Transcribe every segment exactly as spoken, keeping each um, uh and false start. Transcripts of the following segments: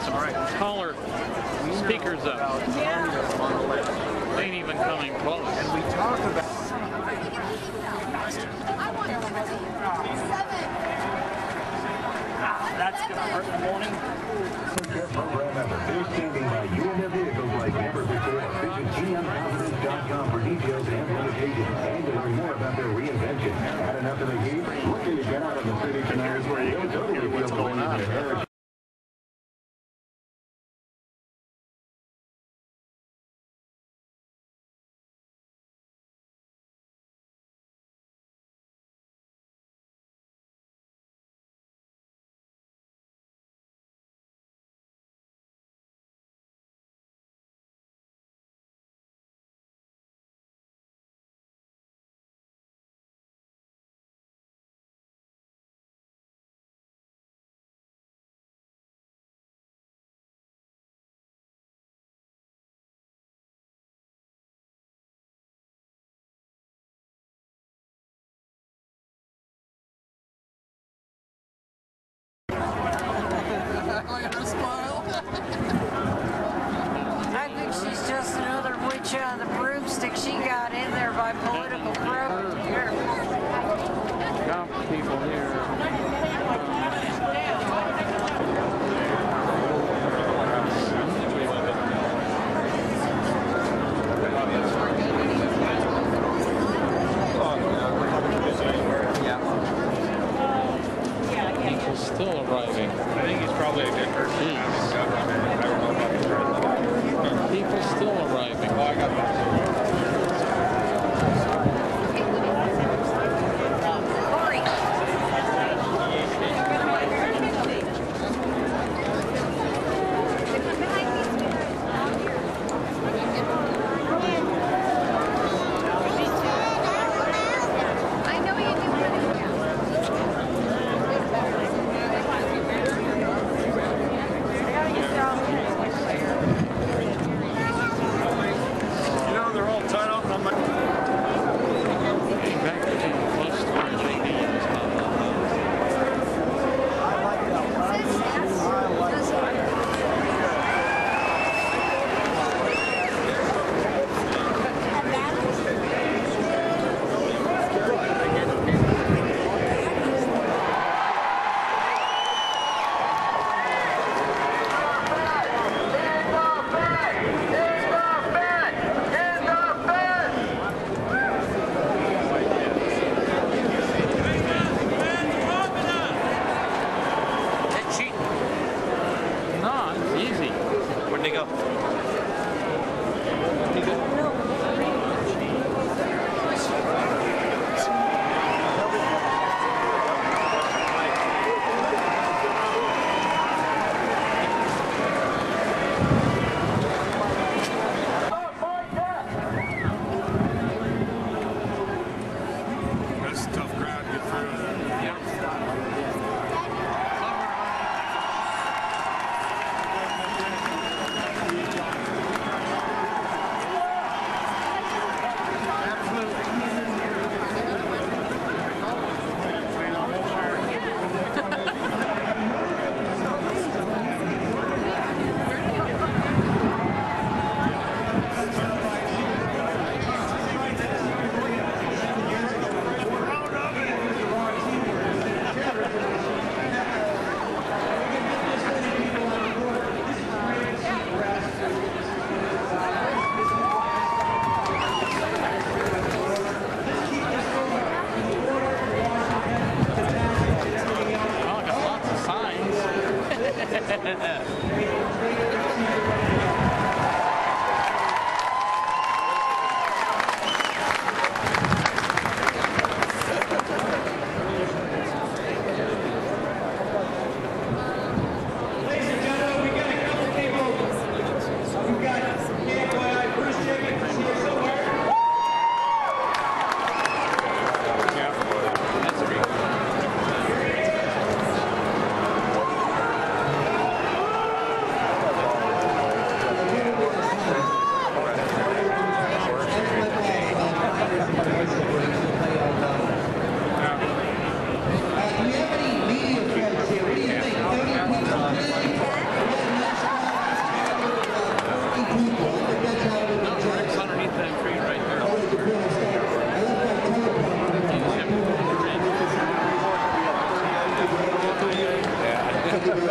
some taller speakers up. They ain't even coming close. And we talk about. That's going to hurt in the morning. Program effort. They're standing by you and their vehicles like never before. Visit G M confidence dot com for details and limitations and to learn more about their reinvention. Had enough of the heat? Looking to get out of the city tonight is where you can totally feel what's going on. I think she's just another witch on the broomstick. She got in there by political corruption. Got people here. People still arriving. I think he's probably a good person. People still arriving. Oh, I got that.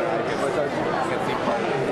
I get my